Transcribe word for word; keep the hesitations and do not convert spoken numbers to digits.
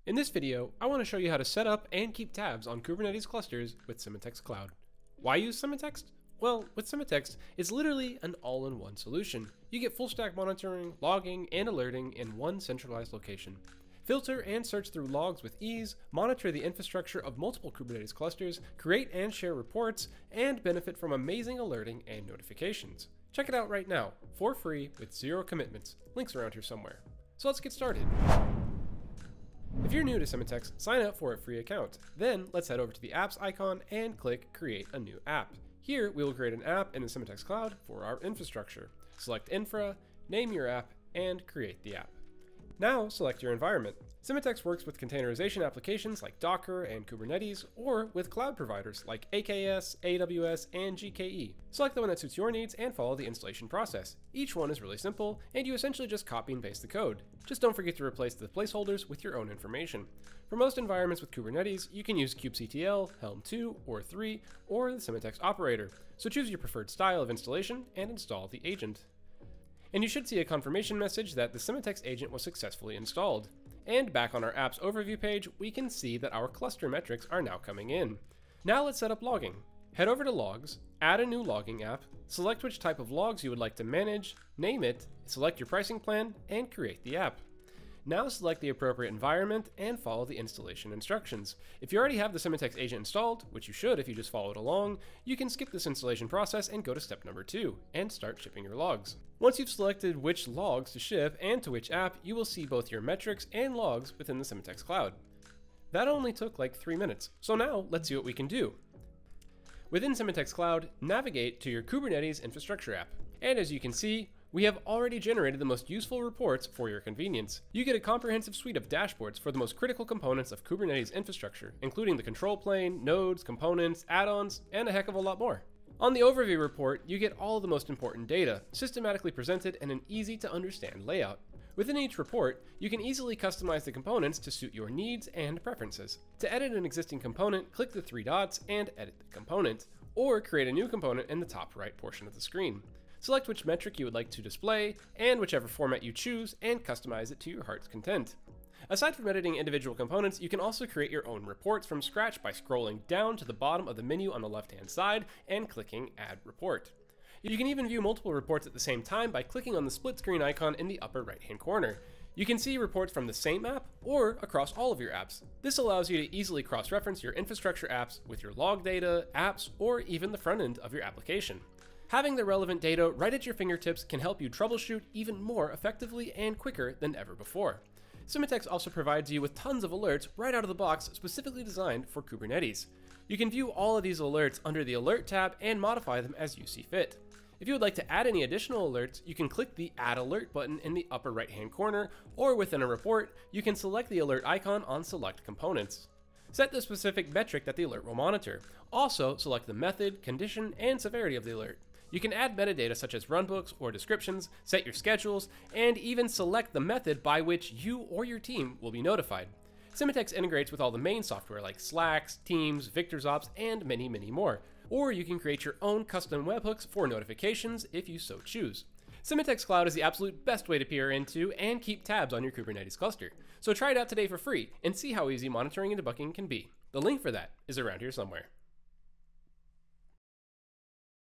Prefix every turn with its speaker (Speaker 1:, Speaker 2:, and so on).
Speaker 1: In this video, I want to show you how to set up and keep tabs on Kubernetes clusters with Sematext Cloud. Why use Sematext? Well, with Sematext, it's literally an all-in-one solution. You get full-stack monitoring, logging, and alerting in one centralized location. Filter and search through logs with ease, monitor the infrastructure of multiple Kubernetes clusters, create and share reports, and benefit from amazing alerting and notifications. Check it out right now, for free with zero commitments. Links around here somewhere. So let's get started. If you're new to Sematext, sign up for a free account. Then let's head over to the apps icon and click create a new app. Here we will create an app in the Sematext Cloud for our infrastructure. Select Infra, name your app, and create the app. Now select your environment. Sematext works with containerization applications like Docker and Kubernetes, or with cloud providers like A K S, A W S, and G K E. Select the one that suits your needs and follow the installation process. Each one is really simple, and you essentially just copy and paste the code. Just don't forget to replace the placeholders with your own information. For most environments with Kubernetes, you can use kubectl, Helm two, or three, or the Sematext operator. So choose your preferred style of installation and install the agent. And you should see a confirmation message that the Sematext agent was successfully installed. And back on our app's overview page, we can see that our cluster metrics are now coming in. Now let's set up logging. Head over to Logs, add a new logging app, select which type of logs you would like to manage, name it, select your pricing plan, and create the app. Now select the appropriate environment and follow the installation instructions. If you already have the Sematext agent installed, which you should if you just followed along, you can skip this installation process and go to step number two, and start shipping your logs. Once you've selected which logs to ship and to which app, you will see both your metrics and logs within the Sematext Cloud. That only took like three minutes, so now let's see what we can do. Within Sematext Cloud, navigate to your Kubernetes infrastructure app. And as you can see, we have already generated the most useful reports for your convenience. You get a comprehensive suite of dashboards for the most critical components of Kubernetes infrastructure, including the control plane, nodes, components, add-ons, and a heck of a lot more. On the overview report, you get all of the most important data, systematically presented in an easy to understand layout. Within each report, you can easily customize the components to suit your needs and preferences. To edit an existing component, click the three dots and edit the component, or create a new component in the top right portion of the screen. Select which metric you would like to display, and whichever format you choose, and customize it to your heart's content. Aside from editing individual components, you can also create your own reports from scratch by scrolling down to the bottom of the menu on the left-hand side and clicking Add Report. You can even view multiple reports at the same time by clicking on the split screen icon in the upper right-hand corner. You can see reports from the same app or across all of your apps. This allows you to easily cross-reference your infrastructure apps with your log data, apps, or even the front end of your application. Having the relevant data right at your fingertips can help you troubleshoot even more effectively and quicker than ever before. Sematext also provides you with tons of alerts right out of the box specifically designed for Kubernetes. You can view all of these alerts under the Alert tab and modify them as you see fit. If you would like to add any additional alerts, you can click the Add Alert button in the upper right-hand corner, or within a report, you can select the alert icon on Select Components. Set the specific metric that the alert will monitor. Also, select the method, condition, and severity of the alert. You can add metadata such as runbooks or descriptions, set your schedules, and even select the method by which you or your team will be notified. Sematext integrates with all the main software like Slack, Teams, VictorOps, and many, many more. Or you can create your own custom webhooks for notifications if you so choose. Sematext Cloud is the absolute best way to peer into and keep tabs on your Kubernetes cluster. So try it out today for free and see how easy monitoring and debugging can be. The link for that is around here somewhere.